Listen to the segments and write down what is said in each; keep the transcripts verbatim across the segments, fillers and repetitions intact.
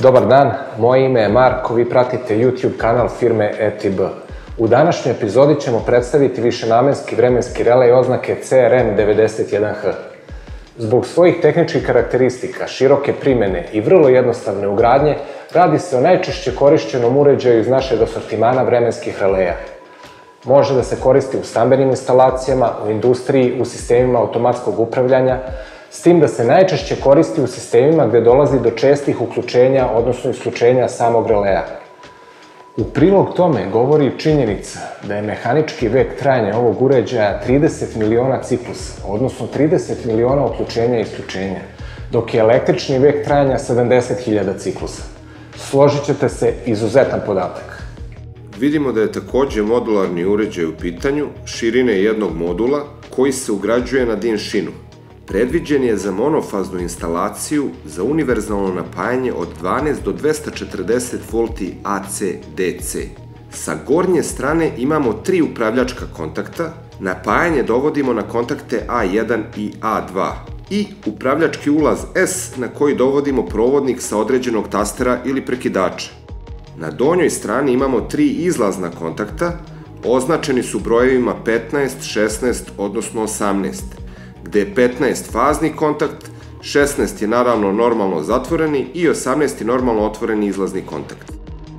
Dobar dan, moje ime je Marko, vi pratite YouTube kanal firme E T B. U današnjoj epizodi ćemo predstaviti višenamenski vremenski relej oznake C R M devedeset jedan H. Zbog svojih tehničkih karakteristika, široke primene i vrlo jednostavne ugradnje, radi se o najčešće korišćenom uređaju iz našeg asortimana vremenskih releja. Može da se koristi u stambenim instalacijama, u industriji, u sistemima automatskog upravljanja, s tim da se najčešće koristi u sistemima gde dolazi do čestih uključenja, odnosno isključenja samog releja. U prilog tome govori činjenica da je mehanički vek trajanja ovog uređaja trideset miliona ciklusa, odnosno trideset miliona uključenja i isključenja, dok je električni vek trajanja sedamdeset hiljada ciklusa. Složit ćete se, izuzetan podatak. Vidimo da je takođe modularni uređaj u pitanju širine jednog modula koji se ugrađuje na D I N šinu. Predviđen je za monofaznu instalaciju za univerzalno napajanje od dvanaest do dvesta četrdeset volti A C D C. Sa gornje strane imamo tri upravljačka kontakta, napajanje dovodimo na kontakte A jedan i A dva i upravljački ulaz S na koji dovodimo provodnik sa određenog tastera ili prekidača. Na donjoj strani imamo tri izlazna kontakta, označeni su brojevima petnaest, šesnaest, odnosno osamnaest, gde je petnaest fazni kontakt, šesnaest je naravno normalno zatvoreni i osamnaest je normalno otvoreni izlazni kontakt.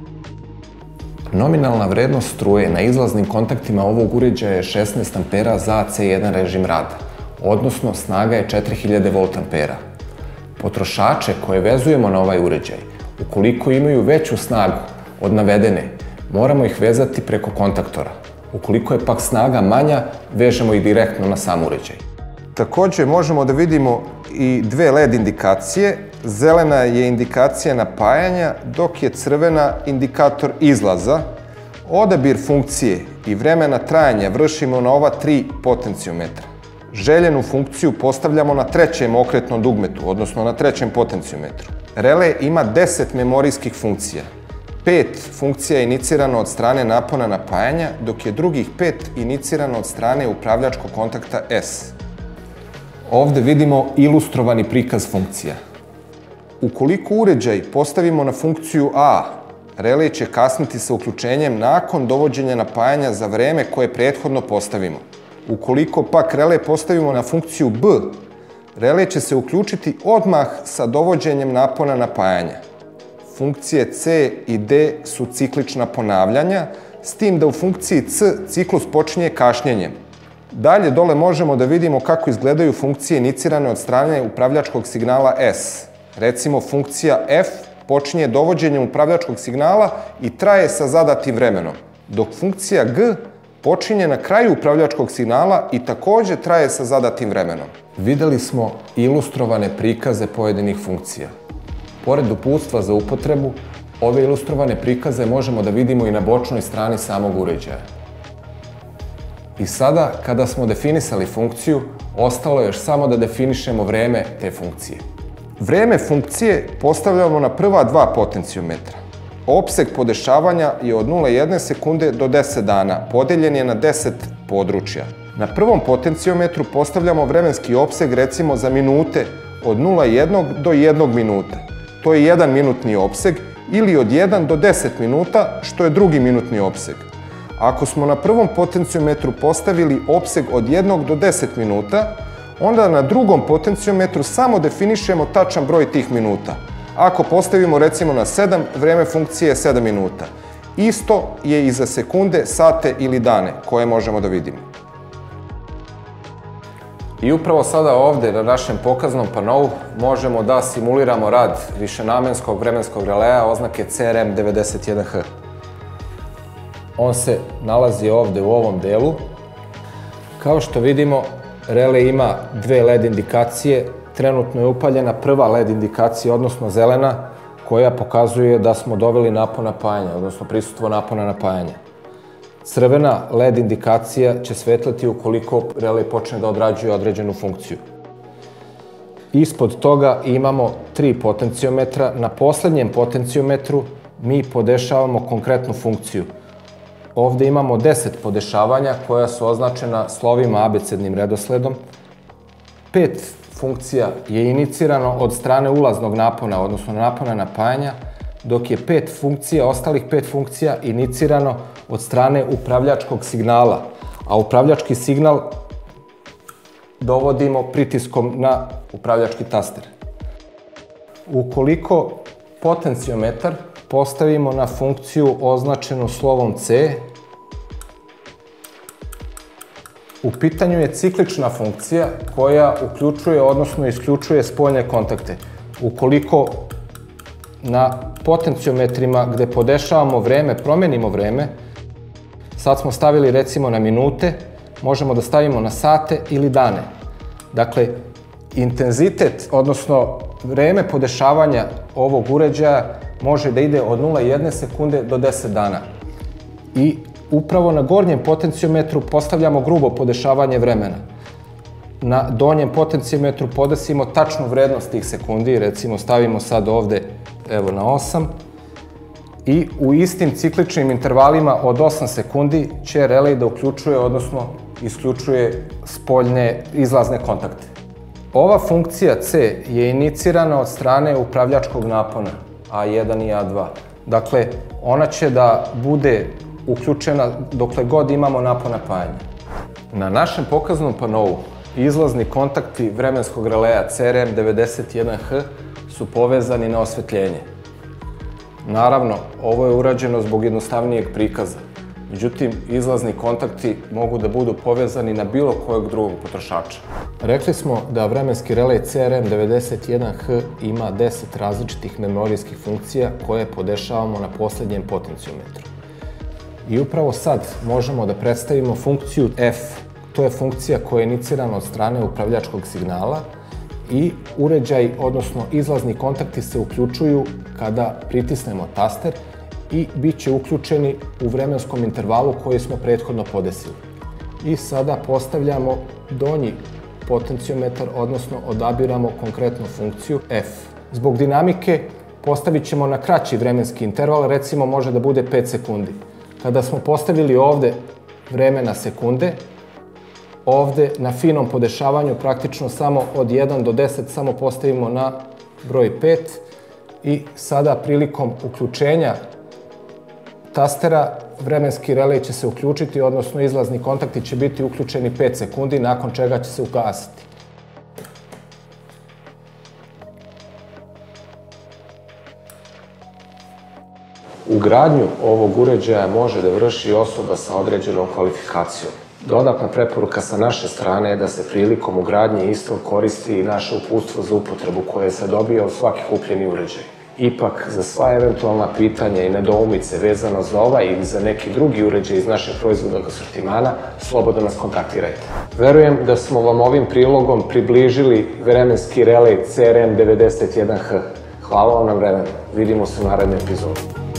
Nominalna vrednost struje na izlaznim kontaktima ovog uređaja je šesnaest ampera za A C jedan režim rada, odnosno snaga je četiri hiljade voltampera. Potrošače koje vezujemo na ovaj uređaj, ukoliko imaju veću snagu od navedene, moramo ih vezati preko kontaktora. Ukoliko je pak snaga manja, vežemo ih direktno na sam uređaj. Takođe možemo da vidimo i dve L E D indikacije. Zelena je indikacija napajanja, dok je crvena indikator izlaza. Odabir funkcije i vremena trajanja vršimo na ova tri potenciometra. Željenu funkciju postavljamo na trećem okretnom dugmetu, odnosno na trećem potenciometru. Relej ima deset memorijskih funkcija. Pet funkcija je inicirano od strane napona napajanja, dok je drugih pet inicirano od strane upravljačkog kontakta S. Ovde vidimo ilustrovani prikaz funkcija. Ukoliko uređaj postavimo na funkciju A, relej će kasniti sa uključenjem nakon dovođenja napajanja za vreme koje prethodno postavimo. Ukoliko pak relej postavimo na funkciju B, relej će se uključiti odmah sa dovođenjem napona napajanja. Funkcije C i D su ciklična ponavljanja, s tim da u funkciji C ciklus počinje kašnjenjem. Dalje dole možemo da vidimo kako izgledaju funkcije inicirane od strane upravljačkog signala S. Recimo, funkcija F počinje dovođenjem upravljačkog signala i traje sa zadatim vremenom, dok funkcija G počinje na kraju upravljačkog signala i takođe traje sa zadatim vremenom. Videli smo ilustrovane prikaze pojedinih funkcija. Pored uputstva za upotrebu, ove ilustrovane prikaze možemo da vidimo i na bočnoj strani samog uređaja. I sada, kada smo definisali funkciju, ostalo je još samo da definišemo vreme te funkcije. Vreme funkcije postavljamo na prva dva potenciometra. Opseg podešavanja je od nula zarez jedna sekunde do deset dana, podeljen je na deset područja. Na prvom potenciometru postavljamo vremenski opseg recimo za minute od nula zarez jedan do jednog minuta. To je jedan minutni opseg ili od jedan do deset minuta, što je drugi minutni opseg. Ako smo na prvom potenciometru postavili opseg od jednog do deset minuta, onda na drugom potenciometru samo definišemo tačan broj tih minuta. Ako postavimo recimo na sedam, vreme funkcije je sedam minuta. Isto je i za sekunde, sate ili dane koje možemo da vidimo. I upravo sada ovde na našem pokaznom panou možemo da simuliramo rad višenamenskog vremenskog releja oznake C R M devedeset jedan H. On se nalazi ovde u ovom delu. Kao što vidimo, relej ima dve L E D indikacije. Trenutno je upaljena prva L E D indikacija, odnosno zelena, koja pokazuje da smo doveli napon napajanja, odnosno prisustvo napona napajanja. Crvena L E D indikacija će svetlati ukoliko relej počne da odrađuje određenu funkciju. Ispod toga imamo tri potenciometra. Na poslednjem potenciometru mi podešavamo konkretnu funkciju. Ovde imamo deset podešavanja koja su označena slovima abecednim redosledom. Pet funkcija je inicirano od strane ulaznog napona, odnosno napona napajanja, dok je pet funkcija, ostalih pet funkcija inicirano od strane upravljačkog signala, a upravljački signal dovodimo pritiskom na upravljački taster. Ukoliko potenciometar postavimo na funkciju označenu slovom C, u pitanju je ciklična funkcija koja uključuje, odnosno isključuje spoljne kontakte. Ukoliko na potenciometrima gde podešavamo vreme, promenimo vreme, sad smo stavili recimo na minute, možemo da stavimo na sate ili dane. Dakle, intenzitet, odnosno vreme podešavanja ovog uređaja može da ide od nula zarez jedna sekunde do deset dana. I upravo na gornjem potenciometru postavljamo grubo podešavanje vremena. Na donjem potenciometru podesimo tačnu vrednost tih sekundi, recimo stavimo sad ovde evo na osam, i u istim cikličnim intervalima od osam sekundi će relej da uključuje, odnosno isključuje spoljne izlazne kontakte. Ova funkcija C je inicirana od strane upravljačkog napona A jedan i A dva. Dakle, ona će da bude uključena dokle god imamo napon napajanja. Na našem pokaznom panovu izlazni kontakti vremenskog releja C R M devedeset jedan H su povezani na osvetljenje. Naravno, ovo je urađeno zbog jednostavnijeg prikaza. Međutim, izlazni kontakti mogu da budu povezani na bilo kojeg drugog potrošača. Rekli smo da vremenski relej C R M devedeset jedan H ima deset različitih memorijskih funkcija koje podešavamo na poslednjem potenciometru. I upravo sad možemo da predstavimo funkciju F. To je funkcija koja je inicirana od strane upravljačkog signala i uređaj, odnosno izlazni kontakti se uključuju kada pritisnemo taster i bit će uključeni u vremenskom intervalu koji smo prethodno podesili. I sada postavljamo donji potenciometar, odnosno odabiramo konkretnu funkciju F. Zbog dinamike postavit ćemo na kraći vremenski interval, recimo može da bude pet sekundi. Kada smo postavili ovde vreme na sekunde, ovde na finom podešavanju praktično samo od jedan do deset samo postavimo na broj pet i sada prilikom uključenja tastera vremenski relej će se uključiti, odnosno izlazni kontakti će biti uključeni pet sekundi, nakon čega će se ugasiti. Ugradnju ovog uređaja može da vrši osoba sa određenom kvalifikacijom. Dodatna preporuka sa naše strane je da se prilikom ugradnje istog koristi i naše uputstvo za upotrebu koje se dobija u svaki kupljeni uređaj. Ipak, za sva eventualna pitanja i nedoumice vezano za ovaj ili za neki drugi uređaj iz našeg proizvodnog asortimana, slobodno nas kontaktirajte. Verujem da smo vam ovim prilogom približili vremenski relej C R M devedeset jedan H. Hvala vam na vremenu. Vidimo se u narednoj epizodi.